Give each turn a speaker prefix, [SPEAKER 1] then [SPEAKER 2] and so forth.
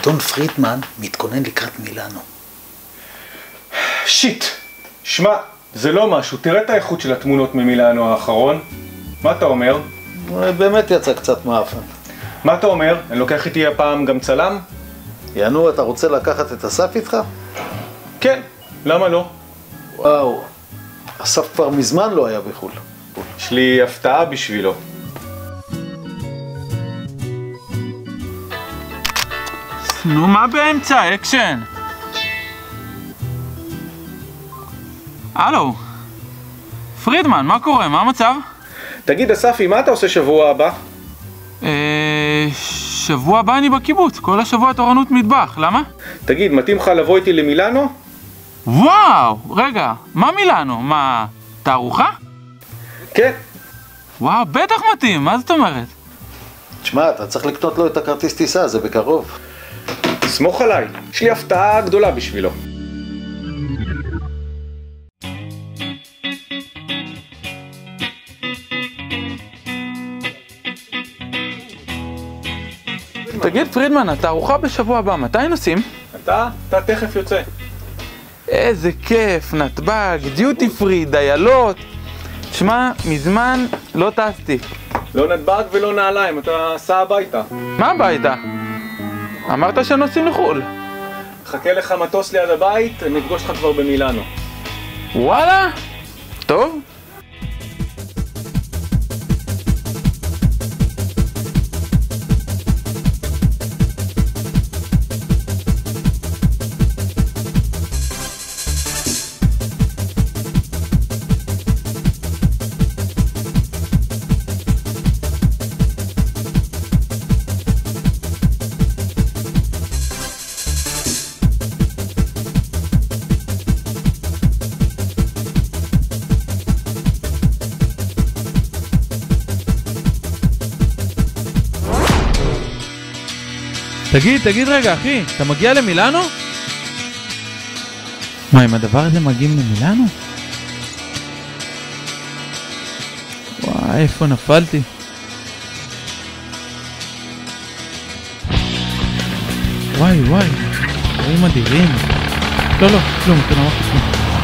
[SPEAKER 1] דון פרידמן מתכונן לקראת מילאנו.
[SPEAKER 2] שיט! שמע, זה לא משהו, תראה את האיכות של התמונות ממילאנו האחרון. מה אתה אומר?
[SPEAKER 1] באמת יצא קצת מאפן.
[SPEAKER 2] מה אתה אומר? אני לוקח איתי הפעם גם צלם?
[SPEAKER 1] יענו, אתה רוצה לקחת את אסף איתך?
[SPEAKER 2] כן, למה לא?
[SPEAKER 1] וואו, אסף כבר מזמן לא היה בחו"ל.
[SPEAKER 2] יש לי הפתעה בשבילו.
[SPEAKER 3] נו, מה באמצע? אקשן! הלו, פרידמן, מה קורה? מה המצב?
[SPEAKER 2] תגיד, אספי, מה אתה עושה שבוע הבא?
[SPEAKER 3] שבוע הבא אני בקיבוץ, כל השבוע תורנות מטבח, למה?
[SPEAKER 2] תגיד, מתאים לך לבוא איתי למילאנו?
[SPEAKER 3] וואו, רגע, מה מילאנו? מה, תערוכה?
[SPEAKER 2] כן.
[SPEAKER 3] וואו, בטח מתאים, מה זאת אומרת?
[SPEAKER 1] תשמע, אתה צריך לקנות לו את הכרטיס טיסה, זה בקרוב.
[SPEAKER 2] סמוך עליי, יש לי הפתעה גדולה בשבילו.
[SPEAKER 3] תגיד פרידמן, התערוכה בשבוע הבא, מתי נוסעים?
[SPEAKER 2] אתה תכף יוצא.
[SPEAKER 3] איזה כיף, נתב"ג, דיוטי פרי, דיילות. שמע, מזמן לא טסתי.
[SPEAKER 2] לא נתב"ג ולא נעליים, אתה סע הביתה.
[SPEAKER 3] מה הביתה? אמרת שנוסעים לחו"ל.
[SPEAKER 2] חכה לך מטוס ליד הבית, נפגוש לך כבר במילאנו.
[SPEAKER 3] וואלה? טוב. תגיד רגע אחי, אתה מגיע למילאנו? מה, עם הדבר הזה מגיעים למילאנו? וואי, איפה נפלתי? וואי, דברים אדירים. לא, כלום, אתה לא אמרתי כלום.